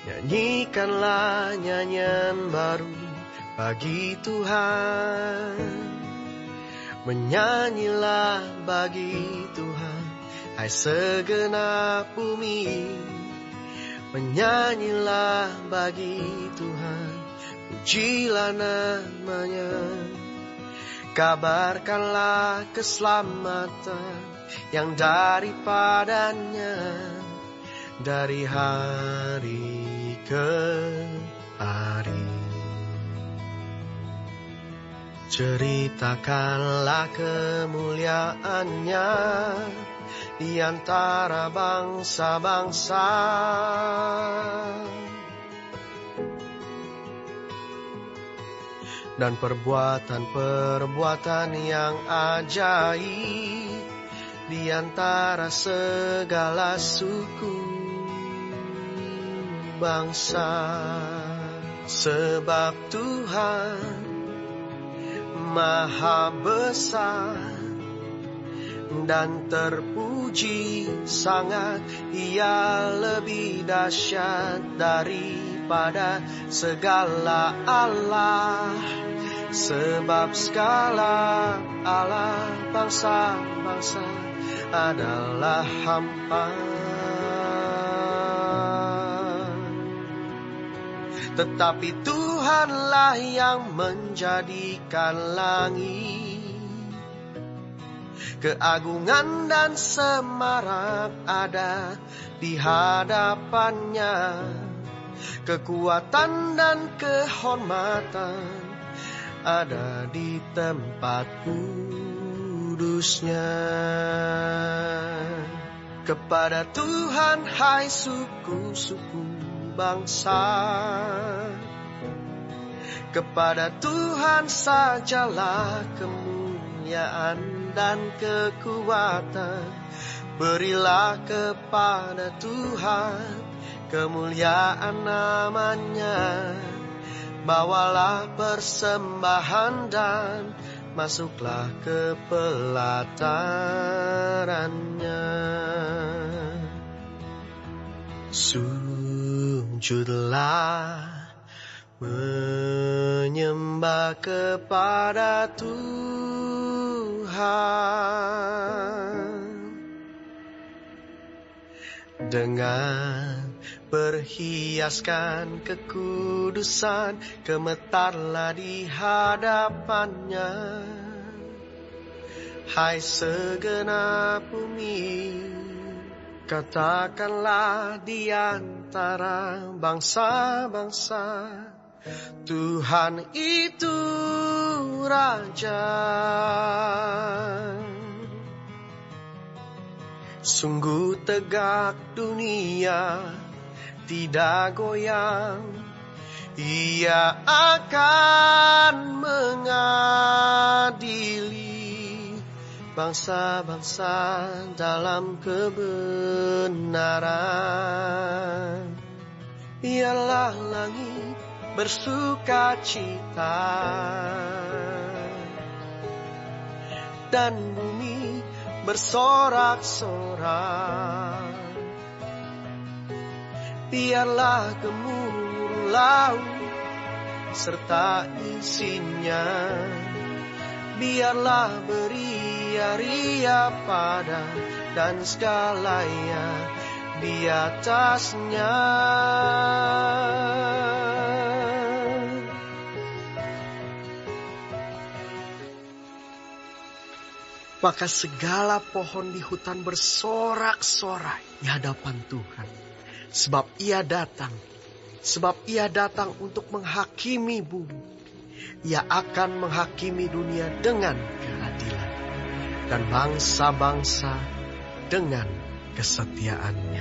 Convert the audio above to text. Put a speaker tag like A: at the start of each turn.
A: Nyanyikanlah nyanyian baru bagi Tuhan. Menyanyilah bagi Tuhan, hai segenap bumi. Menyanyilah bagi Tuhan, pujilah namanya. Kabarkanlah keselamatan yang daripadanya, dari hari ke hari. Ceritakanlah kemuliaannya di antara bangsa-bangsa. Dan perbuatan-perbuatan yang ajaib di antara segala suku bangsa. Sebab Tuhan Maha besar dan terpuji sangat, Ia lebih dahsyat daripada segala Allah. Sebab segala Allah bangsa-bangsa adalah hampa. Tetapi Tuhanlah yang menjadikan langit. Keagungan dan semarak ada di hadapannya. Kekuatan dan kehormatan ada di tempat kudusnya. Kepada Tuhan hai suku-suku bangsa, kepada Tuhan sajalah kemuliaan dan kekuatan. Berilah kepada Tuhan kemuliaan namanya. Bawalah persembahan dan masuklah ke pelatarannya. Sujudlah menyembah kepada Tuhan dengan berhiaskan kekudusan. Gemetarlah di hadapannya, hai segenap bumi. Katakanlah di antara bangsa-bangsa, Tuhan itu Raja. Sungguh tegak dunia, tidak goyang. Ia akan mengadili bangsa-bangsa dalam kebenaran. Biarlah langit bersuka cita dan bumi bersorak-sorak. Biarlah gemuruh laut serta isinya. Biarlah beria-ria pada dan segalanya di atasnya. Maka segala pohon di hutan bersorak-sorai di hadapan Tuhan. Sebab Ia datang untuk menghakimi bumi. Ia akan menghakimi dunia dengan keadilan dan bangsa-bangsa dengan kesetiaan.